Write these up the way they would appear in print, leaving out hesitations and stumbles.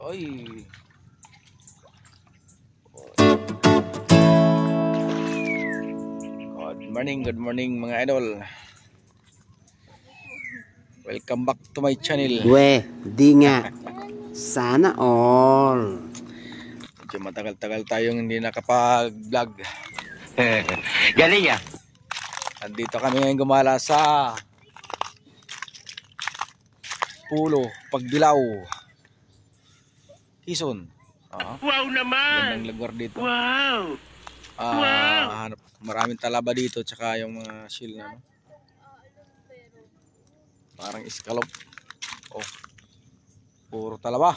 Oy. Good morning mga idol. Welcome back to my channel. Weh, di nga. Sana all. Medyo matagal-tagal tayong hindi nakapag-vlog. Galing ya. Nandito kami ngayon gumala sa Pulo, Pagdilaw, Quezon. Wow naman. Gandang lugar dito. Wow. Maraming talaba dito, tsaka yung mga shield na parang iskalop. Oh, puro talaba.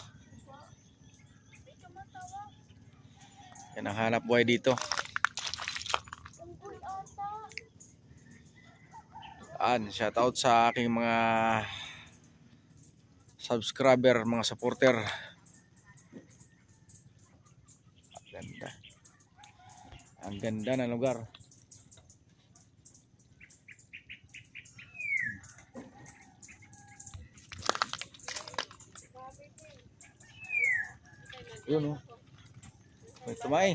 Yan ang hanap buhay dito. Shout out sa aking mga subscriber, mga supporter. Ang ganda ng lugar. Yun, oh. May tumay.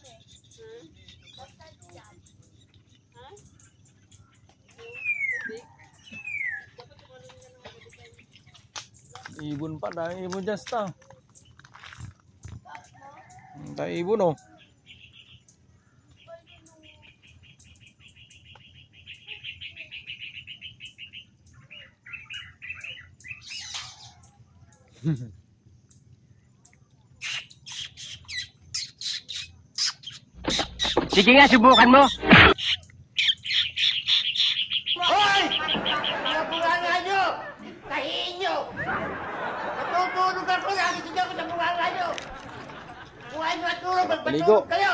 Ibon pa, dahil ibon dyan sa. Tayo ibon, oh. Sige nga, subukan mo. Hoy! Nabunganga nyo! Kahiin nyo! Natutulog ako, nakikita ko sa bunganga nyo! Buhay nyo at tulog, magpatulog kayo!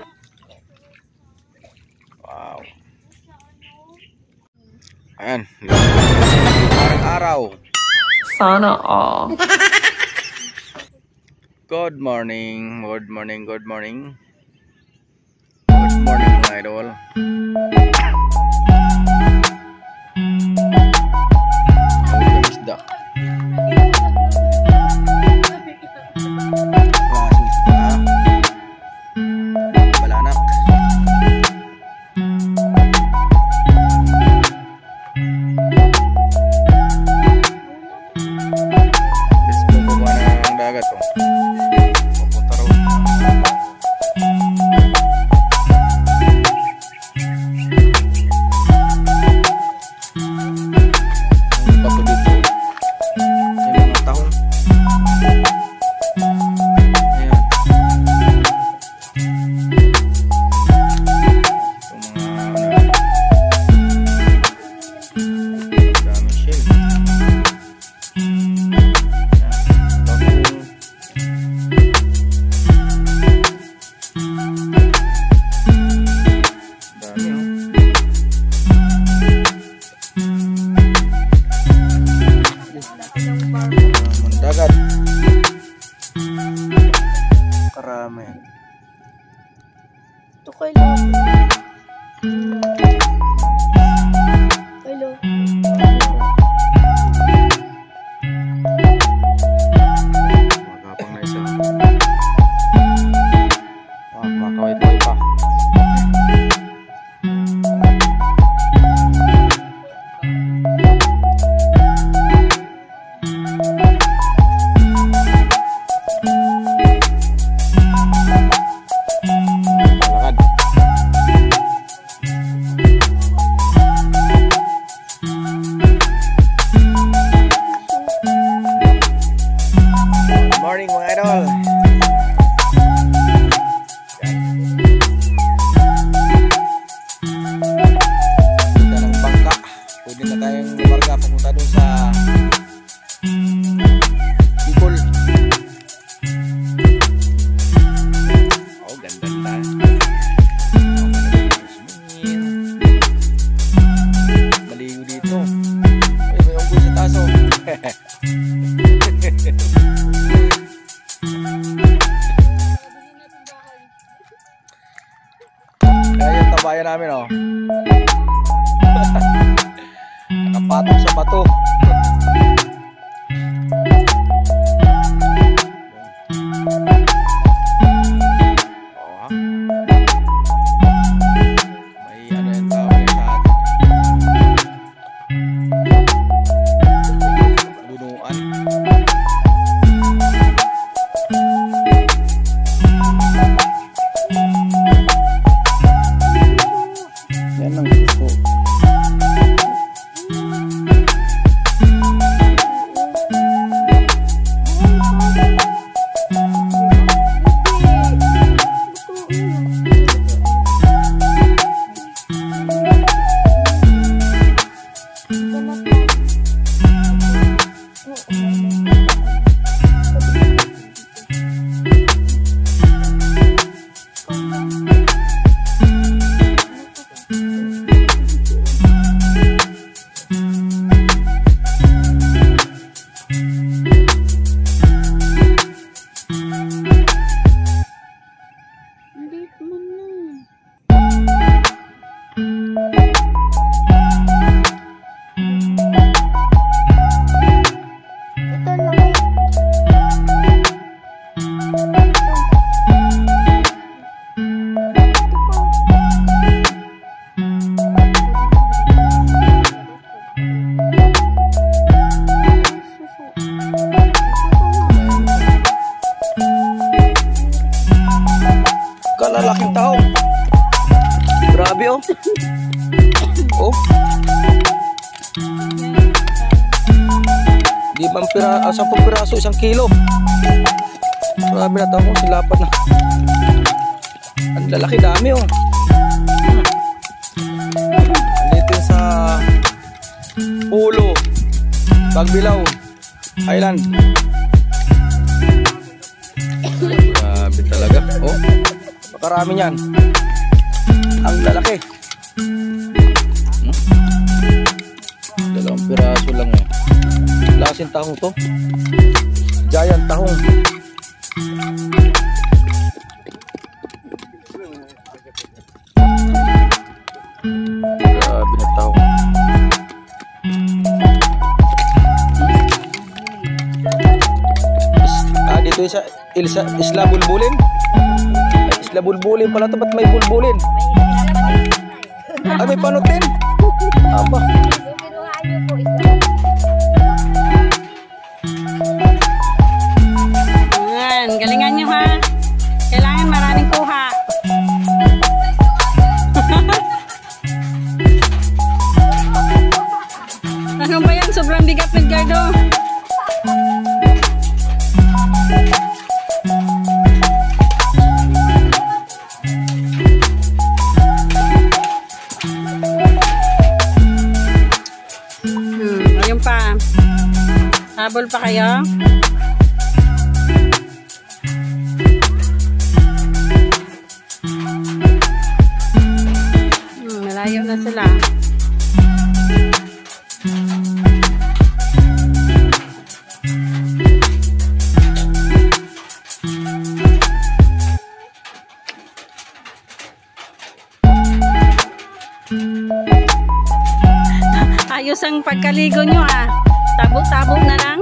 Wow. Ayan. Parang araw. Sana all. Good morning. Good morning. Good morning. Good morning mga idol. Ang isda. Klaseng isda. Balanak. Bes bumaba ng dagat, oh. Papunta raw. Bato dito. May mga tahong. Ayan. Yung mga daming shell. Dami, oh. Mandagat. Karami. Ito kayo. Hello. Magapang na isa. Makaway-kaway pa. Palakad. Good morning mga idol. Ganda ng bangka. Pwede na tayong lumarga papunta dun sa Bicol. Oh, ganda na. Maligo dito. Ay, may unggoy sa taso. Kaya yung tabayan namin, oh. Nakapatong sa bato. Malalaking tao. Grabe oh. Oh. 10 piraso, 1 kilo. Grabe na tao, silapat na. Ang lalaki, dami oh. Dito sa Pulo, Bagbilao, Highland. Grabe talaga. Oh, makarami niyan. Ang lalaki. 2 piraso lang eh. Klaseng tahong to. Giant tahong. Grabe na tahong. Dito sa Isla Bulbulin. Isla Bulbulin pala to. Ba't may bulbulin? Ay, may panutin. Aba. Yan, galingan nyo ha. Kailangan maraming kuha. Ano ba yan? Sobrang bigat, Edgardo. Ayun pa. Habol pa kayo? Malayo na sila. Ayos ang pagkaligo nyo ah. Tabo-tabo na lang.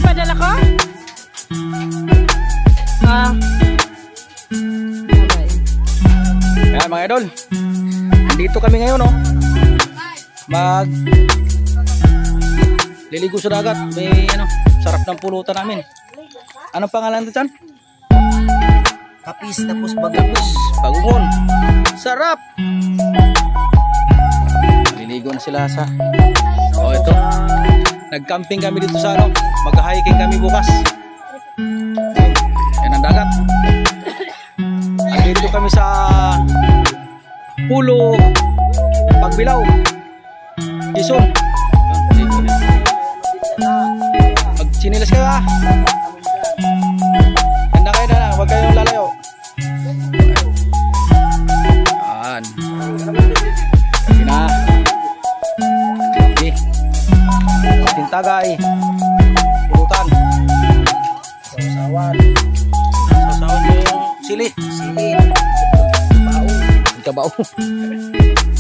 padala ko? Ah. Okay. Ayan mga idol. Dito kami ngayon, oh. Liligo sa dagat. May ano, sarap ng pulutan namin. Anong pangalan nito dyan? Kapis tapos bagapos. Bagungon. Sarap. Liligo na sila sa ito. Nag-camping kami dito sa ano. Mag-hiking kami bukas. Yan ang dagat. Dito kami sa Pulo Pagbilaw, Quezon. Magsinilas ka ha. Handa kayo na lang, huwag kayong lalayo. Yan. Sige na. Sige. Tintagay. Pulutan. Sausawan. Sausawan yung sili. Sili. Bao. Kabao.